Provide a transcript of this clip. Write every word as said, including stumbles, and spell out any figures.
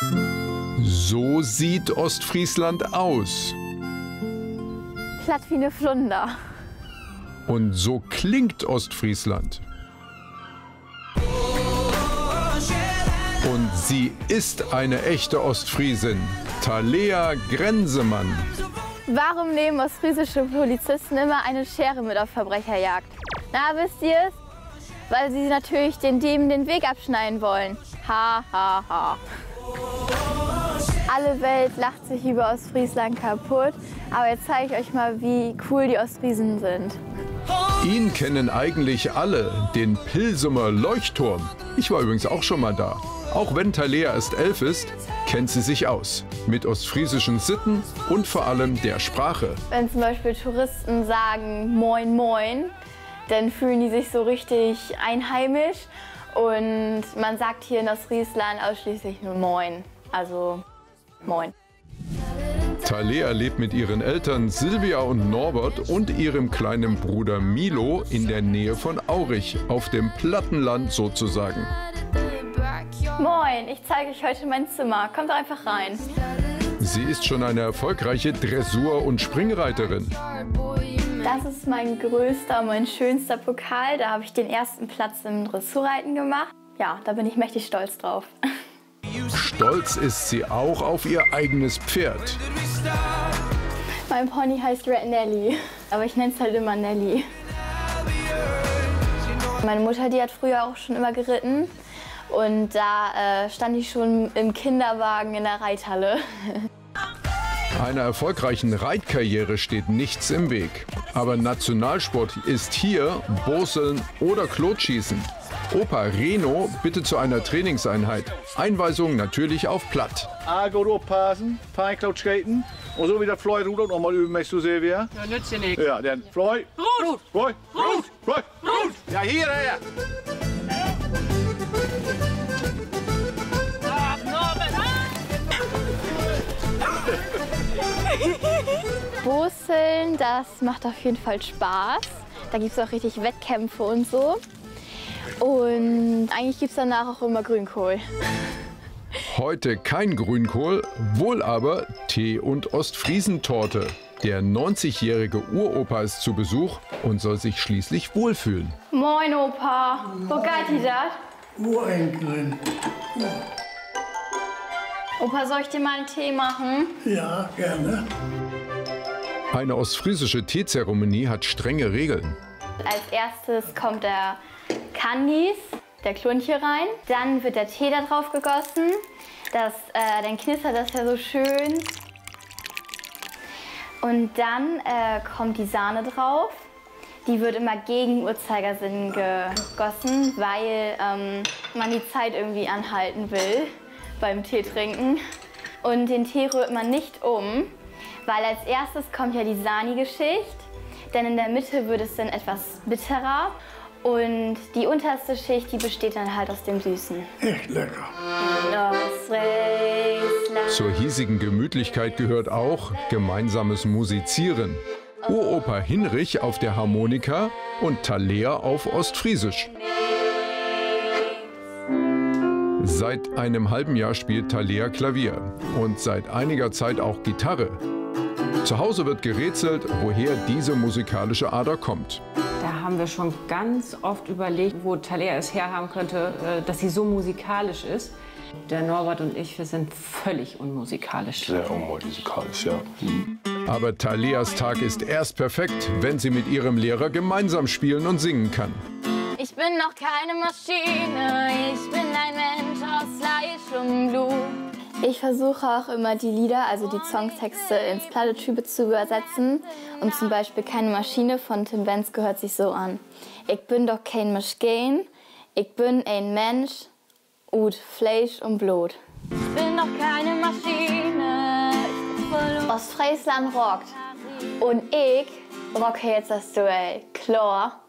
So sieht Ostfriesland aus. Platt wie eine Flunder. Und so klingt Ostfriesland. Und sie ist eine echte Ostfriesin, Thalea Grenzemann. Warum nehmen ostfriesische Polizisten immer eine Schere mit auf Verbrecherjagd? Na, wisst ihr es? Weil sie natürlich den Dieben den Weg abschneiden wollen. Ha, ha, ha. Alle Welt lacht sich über Ostfriesland kaputt, aber jetzt zeige ich euch mal, wie cool die Ostfriesen sind. Ihn kennen eigentlich alle, den Pilsumer Leuchtturm. Ich war übrigens auch schon mal da. Auch wenn Thalea erst elf ist, kennt sie sich aus. Mit ostfriesischen Sitten und vor allem der Sprache. Wenn zum Beispiel Touristen sagen Moin Moin, dann fühlen die sich so richtig einheimisch. Und man sagt hier in Ostfriesland ausschließlich nur Moin, also Moin. Thalea lebt mit ihren Eltern Silvia und Norbert und ihrem kleinen Bruder Milo in der Nähe von Aurich, auf dem Plattenland sozusagen. Moin, ich zeige euch heute mein Zimmer. Kommt doch einfach rein. Sie ist schon eine erfolgreiche Dressur- und Springreiterin. Das ist mein größter, mein schönster Pokal. Da habe ich den ersten Platz im Dressurreiten gemacht. Ja, da bin ich mächtig stolz drauf. Stolz ist sie auch auf ihr eigenes Pferd. Mein Pony heißt Red Nelly, aber ich nenne es halt immer Nelly. Meine Mutter, die hat früher auch schon immer geritten. Und da äh, stand ich schon im Kinderwagen in der Reithalle. Einer erfolgreichen Reitkarriere steht nichts im Weg. Aber Nationalsport ist hier Boseln oder Klotschießen. Opa Reno bittet zu einer Trainingseinheit. Einweisung natürlich auf Platt. A, gut aufpassen, fein Klotschskaten. Und so wie der Floyd rudert noch mal üben, möchtest du, Silvia? Ja, nützt dir nichts. Ja, dann Floyd. Rut! Floyd. Rut! Floyd. Rut! Ja, hierher. Boseln, das macht auf jeden Fall Spaß. Da gibt es auch richtig Wettkämpfe und so. Und eigentlich gibt es danach auch immer Grünkohl. Heute kein Grünkohl, wohl aber Tee- und Ostfriesentorte. Der neunzigjährige Uropa ist zu Besuch und soll sich schließlich wohlfühlen. Moin Opa, wo geht ihr das? Urenkelin. Opa, soll ich dir mal einen Tee machen? Ja, gerne. Eine ostfriesische Teezeremonie hat strenge Regeln. Als erstes kommt der Kandis, der Klunche rein. Dann wird der Tee da drauf gegossen. Das, äh, dann knistert das ja so schön. Und dann äh, kommt die Sahne drauf. Die wird immer gegen Uhrzeigersinn gegossen, weil ähm, man die Zeit irgendwie anhalten will beim Tee trinken. Und den Tee rührt man nicht um, weil als erstes kommt ja die sahnige Schicht. Denn in der Mitte wird es dann etwas bitterer. Und die unterste Schicht, die besteht dann halt aus dem Süßen. Echt lecker. Zur hiesigen Gemütlichkeit gehört auch gemeinsames Musizieren. Uropa Hinrich auf der Harmonika und Thalea auf Ostfriesisch. Seit einem halben Jahr spielt Thalea Klavier und seit einiger Zeit auch Gitarre. Zu Hause wird gerätselt, woher diese musikalische Ader kommt. Da haben wir schon ganz oft überlegt, wo Thalea es herhaben könnte, dass sie so musikalisch ist. Der Norbert und ich, wir sind völlig unmusikalisch. Sehr unmusikalisch, ja. Mhm. Aber Thaleas Tag ist erst perfekt, wenn sie mit ihrem Lehrer gemeinsam spielen und singen kann. Ich bin noch keine Maschine, ich bin ein Mensch aus Fleisch und Blut. Ich versuche auch immer die Lieder, also die Songtexte ins Plattdeutsch zu übersetzen. Und zum Beispiel Keine Maschine von Tim Benz gehört sich so an. Ich bin doch kein Maschine, ich bin ein Mensch ut Fleisch und Blut. Ich bin doch keine Maschine, ich bin voll Ostfriesland rockt. Und ich rocke jetzt das Duell. Klar.